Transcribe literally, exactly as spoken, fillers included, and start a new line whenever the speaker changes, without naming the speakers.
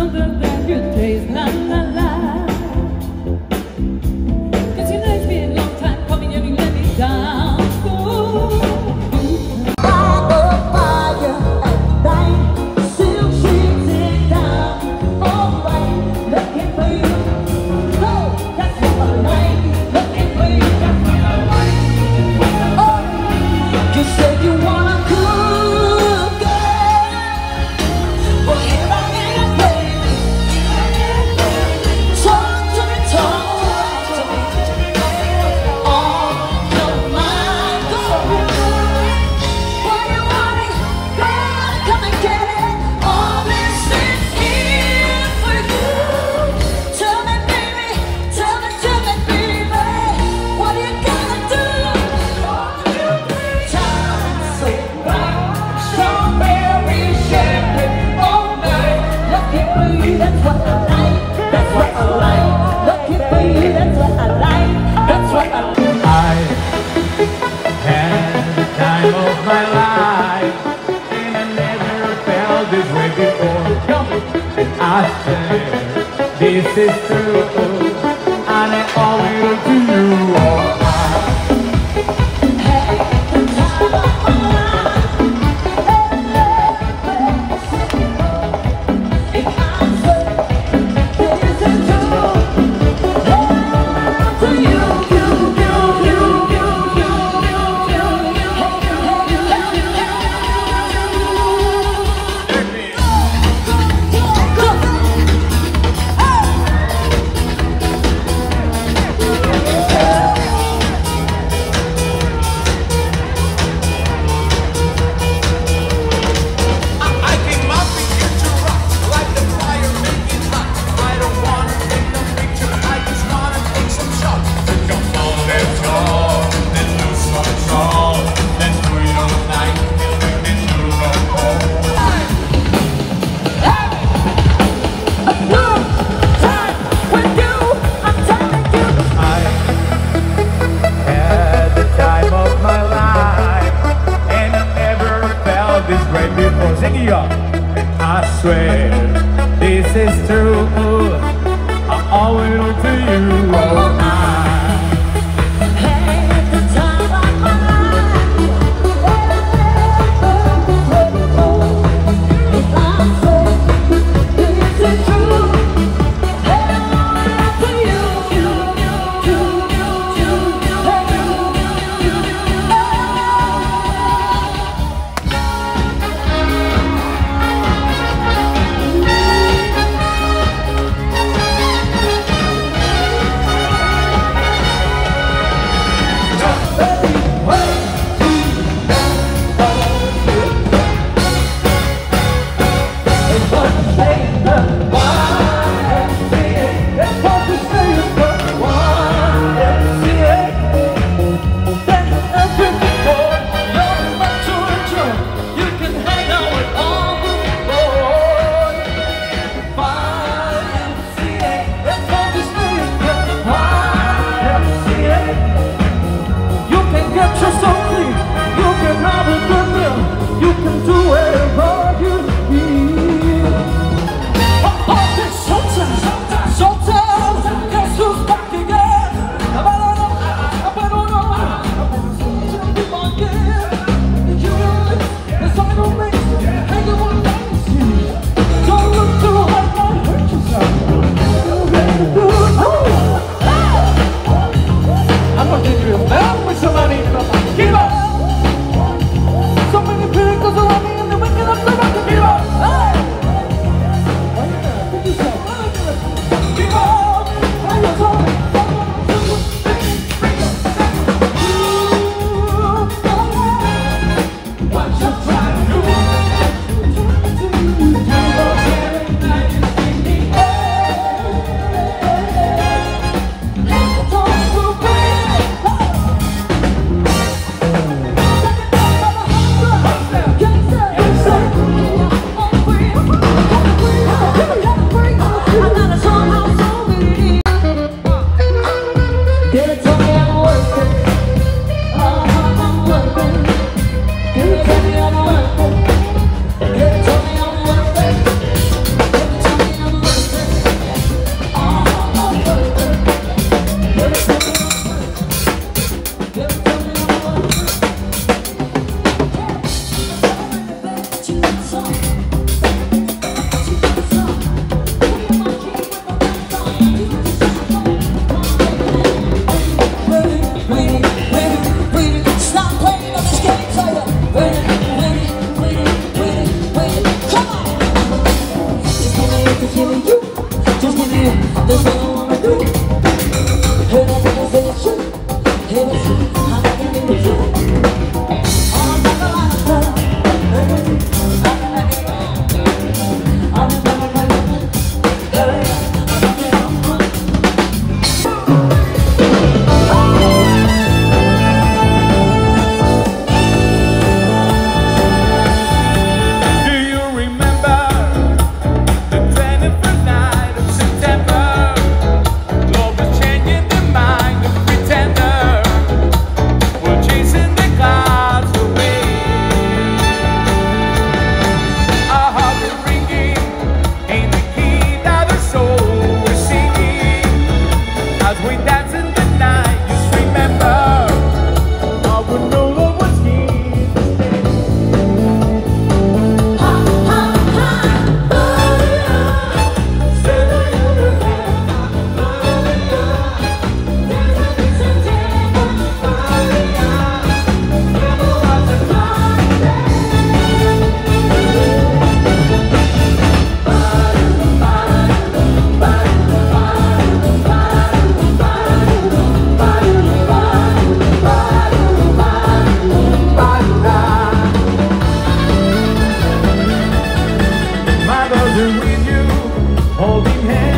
other than your taste, la la la. Cause you know it's been a long time coming and you let me down. Oh, fire at night, silk sheets it down. Alright, looking for you. No, that's what I like. Looking for you, that's what I like. Oh, you said you wanna cook, girl. Well, here I am, baby. Talk to me, talk to me. On your mind, go. What you wanting, girl, come and get it. All this is here for you. Tell me, baby, tell me, tell me, baby, what you gonna do? Time so right, strawberry champagne all night. Looking for you, that's what I like. That's what I like. Looking for you, that's what I like. That's what I like.
I had the time of my life, and I never felt this way before. And I said, this is true, and I owe it to you. Oh, sing it up. I swear this is true. I owe it all to you. Oh, I
Had the time of my life. If I say this is true, hey, I owe it all to you. You, you, you, you, you, you, you, you,
holding hands.